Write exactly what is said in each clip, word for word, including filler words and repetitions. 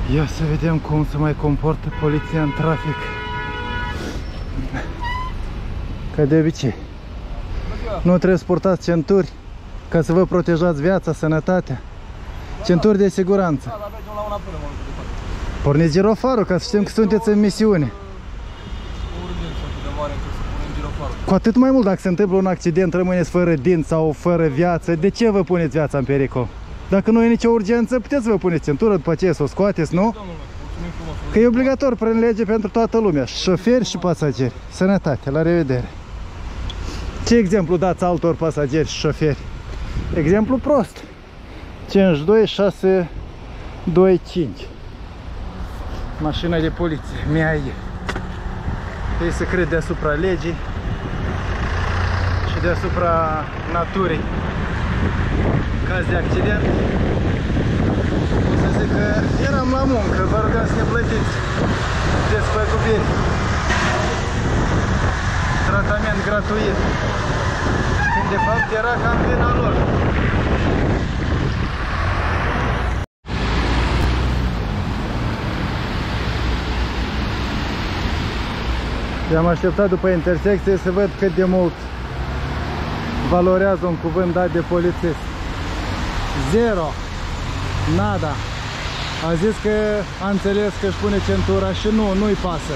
Ia să vedem cum se mai comportă poliția în trafic. Ca de obicei. Nu trebuie să purtați centuri ca să vă protejați viața, sănătatea. Centuri de siguranță. Porniți girofarul ca să știm că sunteți în misiune. Cu atât mai mult dacă se întâmplă un accident, rămâneți fără dinți sau fără viață. De ce vă puneți viața în pericol? Dacă nu e nicio urgență, puteți să vă puneți centură, după aceea să o scoateți, nu? Că e obligator prin lege pentru toată lumea, și șoferi și pasageri. Sănătate, la revedere. Ce exemplu dați altor pasageri și șoferi? Exemplu prost. cinci doi șase doi cinci. Mașina de poliție, mea e. Ei se cred deasupra legii și deasupra naturii. În caz de accident, o să zic că eram la muncă, vă rugăm să ne plătiți despăgubiri. Tratament gratuit. Când de fapt era cam vina lor. I-am așteptat după intersecție să văd cât de mult valorează un cuvânt dat de polițist. Zero. Nada. A zis că a înțeles că își pune centura și nu, nu-i pasă.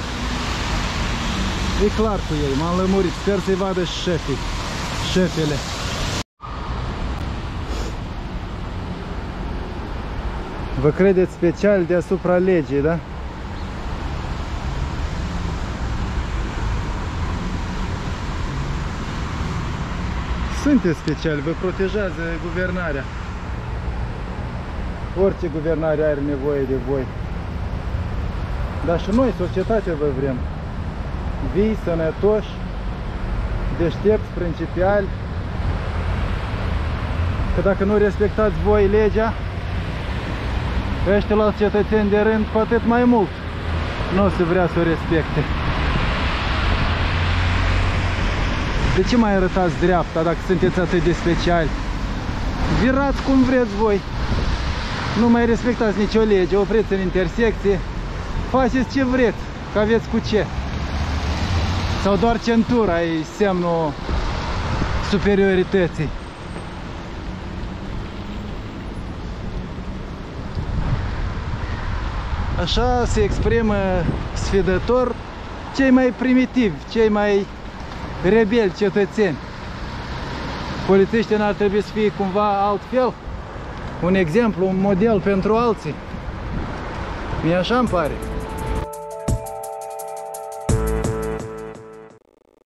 E clar cu ei, m-am lămurit. Sper să-i vadă și șefii. Șefele. Vă credeți special deasupra legii, da? Sunteți speciali, vă protejează guvernarea. Orice guvernare are nevoie de voi. Dar și noi, societatea, vă vrem. Vii, sănătoși, deștepți, principiali. Că dacă nu respectați voi legea, ăștia la cetățeni de rând, cu atât mai mult nu o să vrea să o respecte. De ce mai arătați dreapta dacă sunteți atât de speciali? Virați cum vreți voi. Nu mai respectați nicio lege, opriți în intersecție. Faceți ce vreți, că aveți cu ce. Sau doar centura e semnul superiorității. Așa se exprimă sfidător cei mai primitivi, cei mai rebeli cetățeni. Polițiștii n-ar trebui să fie cumva altfel? Un exemplu, un model pentru alții? Mie așa îmi pare.